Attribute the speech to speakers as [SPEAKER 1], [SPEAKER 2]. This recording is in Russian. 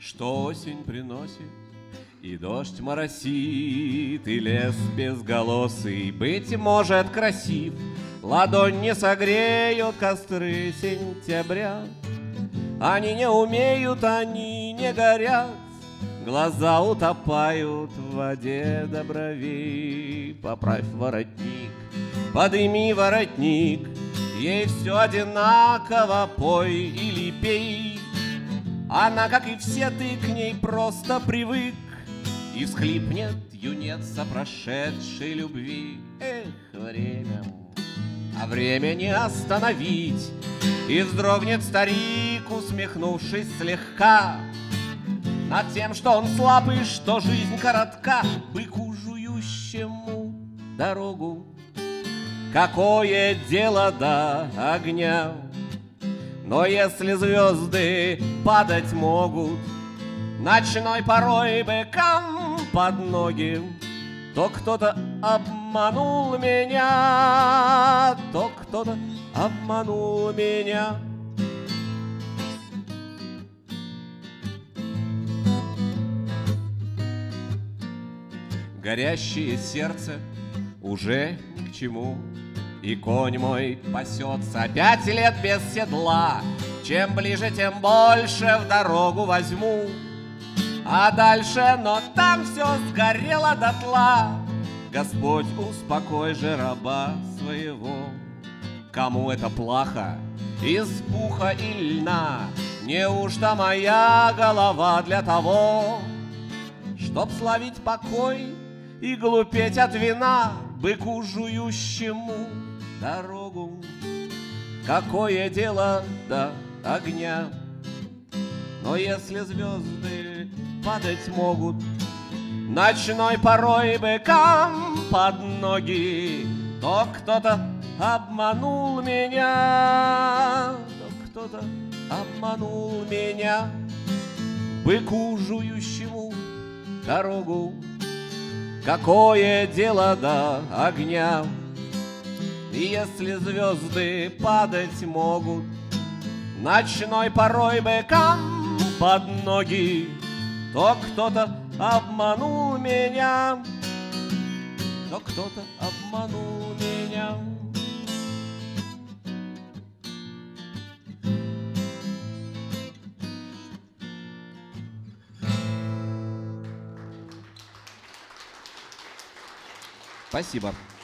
[SPEAKER 1] что осень приносит, и дождь моросит, и лес безголосый, быть может, красив. Ладонь не согреют костры сентября. Они не умеют, они не горят, глаза утопают в воде до бровей. Поправь воротник, подыми воротник, ей все одинаково, пой или пей. Она, как и все, ты к ней просто привык, и всхлипнет юнец о прошедшей любви. Эх, время, а время не остановить. И вздрогнет старик, усмехнувшись слегка, над тем, что он слаб и что жизнь коротка. Быку, жующему дорогу, какое дело до огня? Но если звезды падать могут ночной порой быкам под ноги, то кто-то обманул меня, то кто-то обманул меня. Горящее сердце уже ни к чему, и конь мой пасется 5 лет без седла. Чем ближе, тем больше в дорогу возьму. А дальше, но там все сгорело дотла. Господь, успокой же раба своего. Кому это плохо из пуха и льна? Неужто моя голова для того, чтоб славить покой и глупеть от вина? Быку, жующему дорогу, какое дело до огня? Но если звезды падать могут ночной порой быкам под ноги, то кто-то обманул меня, то кто-то обманул меня. Быку, жующему дорогу, какое дело до огня? И если звезды падать могут ночной порой быкам под ноги, то кто-то обманул меня, то кто-то обманул меня. Спасибо.